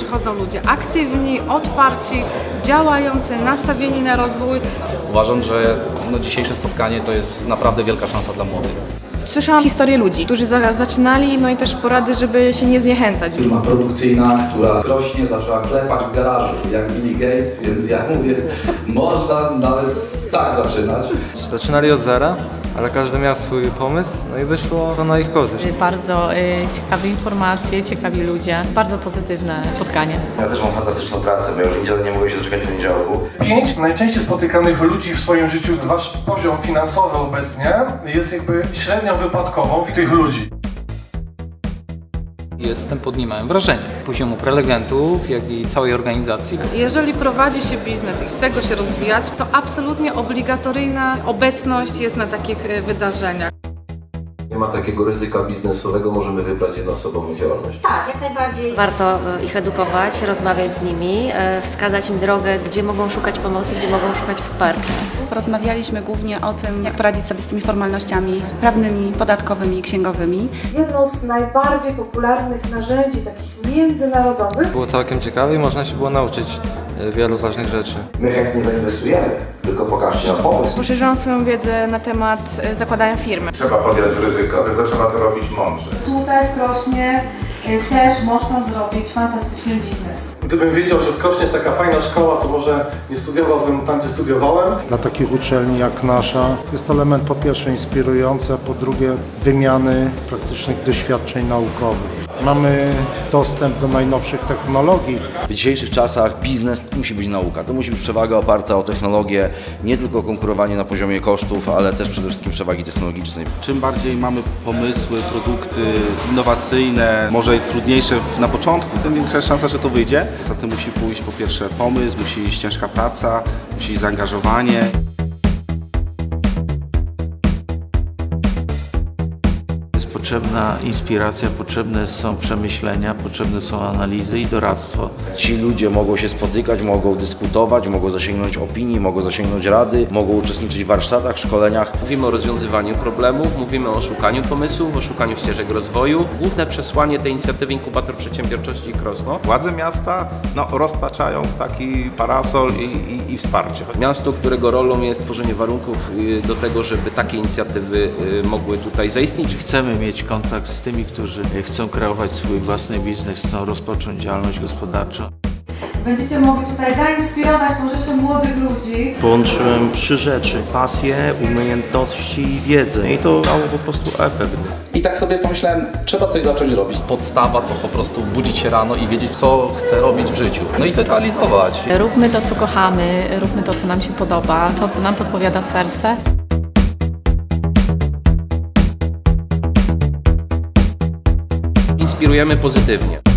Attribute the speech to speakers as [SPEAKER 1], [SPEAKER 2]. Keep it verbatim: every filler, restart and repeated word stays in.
[SPEAKER 1] przychodzą ludzie aktywni, otwarci, działający, nastawieni na rozwój.
[SPEAKER 2] Uważam, że no, dzisiejsze spotkanie to jest naprawdę wielka szansa dla młodych.
[SPEAKER 3] Słyszałam historię ludzi, którzy za zaczynali, no i też porady, żeby się nie zniechęcać.
[SPEAKER 4] Firma produkcyjna, która rośnie, zaczęła klepać w garażu, jak Billy Gates, więc ja mówię, można nawet tak zaczynać.
[SPEAKER 5] Zaczynali od zera, ale każdy miał swój pomysł, no i wyszło to na ich korzyść.
[SPEAKER 6] Bardzo y, ciekawe informacje, ciekawi ludzie, bardzo pozytywne spotkanie.
[SPEAKER 7] Ja też mam fantastyczną pracę, bo już nigdy nie mogę się doczekać poniedziałku.
[SPEAKER 8] Pięć najczęściej spotykanych ludzi w swoim życiu, wasz poziom finansowy obecnie jest jakby średnią wypadkową tych ludzi.
[SPEAKER 9] Jestem pod niemałym wrażeniem poziomu prelegentów, jak i całej organizacji.
[SPEAKER 1] Jeżeli prowadzi się biznes i chce go się rozwijać, to absolutnie obligatoryjna obecność jest na takich wydarzeniach.
[SPEAKER 10] Nie ma takiego ryzyka biznesowego, możemy wybrać jednoosobową działalność.
[SPEAKER 11] Tak, jak najbardziej. Warto ich edukować, rozmawiać z nimi, wskazać im drogę, gdzie mogą szukać pomocy, gdzie mogą szukać wsparcia.
[SPEAKER 12] Rozmawialiśmy głównie o tym, jak poradzić sobie z tymi formalnościami prawnymi, podatkowymi i księgowymi.
[SPEAKER 13] Jedno z najbardziej popularnych narzędzi takich międzynarodowych.
[SPEAKER 5] Było całkiem ciekawe i można się było nauczyć wielu ważnych rzeczy.
[SPEAKER 7] My chętnie zainwestujemy, tylko pokażcie nam pomysł.
[SPEAKER 3] Poszerzyłam swoją wiedzę na temat zakładania firmy.
[SPEAKER 14] Trzeba podjąć ryzyko, tylko trzeba to robić mądrze.
[SPEAKER 13] Tutaj w Krośnie też można zrobić fantastyczny biznes.
[SPEAKER 8] Gdybym wiedział, że w Krośnie jest taka fajna szkoła, to może nie studiowałbym tam, gdzie studiowałem.
[SPEAKER 15] Dla takich uczelni jak nasza jest to element po pierwsze inspirujący, a po drugie wymiany praktycznych doświadczeń naukowych. Mamy dostęp do najnowszych technologii.
[SPEAKER 16] W dzisiejszych czasach biznes musi być nauka. To musi być przewaga oparta o technologię, nie tylko konkurowanie na poziomie kosztów, ale też przede wszystkim przewagi technologicznej.
[SPEAKER 2] Czym bardziej mamy pomysły, produkty innowacyjne, może i trudniejsze na początku, tym większa szansa, że to wyjdzie. Za tym musi pójść po pierwsze pomysł, musi iść ciężka praca, musi iść zaangażowanie.
[SPEAKER 17] Jest potrzebna inspiracja, potrzebne są przemyślenia, potrzebne są analizy i doradztwo.
[SPEAKER 16] Ci ludzie mogą się spotykać, mogą dyskutować, mogą zasięgnąć opinii, mogą zasięgnąć rady, mogą uczestniczyć w warsztatach, szkoleniach.
[SPEAKER 18] Mówimy o rozwiązywaniu problemów, mówimy o szukaniu pomysłów, o szukaniu ścieżek rozwoju. Główne przesłanie tej inicjatywy Inkubator Przedsiębiorczości Krosno.
[SPEAKER 14] Władze miasta no, roztaczają taki parasol i, i, i wsparcie.
[SPEAKER 18] Miasto, którego rolą jest tworzenie warunków do tego, żeby takie inicjatywy mogły tutaj zaistnieć.
[SPEAKER 17] Chcemy mieć kontakt z tymi, którzy chcą kreować swój własny biznes, chcą rozpocząć działalność gospodarczą.
[SPEAKER 13] Będziecie mogli tutaj zainspirować tą rzeszę młodych ludzi.
[SPEAKER 17] Połączyłem trzy rzeczy: pasję, umiejętności i wiedzę. I to dało po prostu efekt.
[SPEAKER 4] I tak sobie pomyślałem, trzeba coś zacząć robić.
[SPEAKER 2] Podstawa to po prostu budzić się rano i wiedzieć, co chcę robić w życiu. No i to realizować.
[SPEAKER 6] Róbmy to, co kochamy, róbmy to, co nam się podoba, to, co nam podpowiada serce.
[SPEAKER 18] Inspirujemy pozytywnie.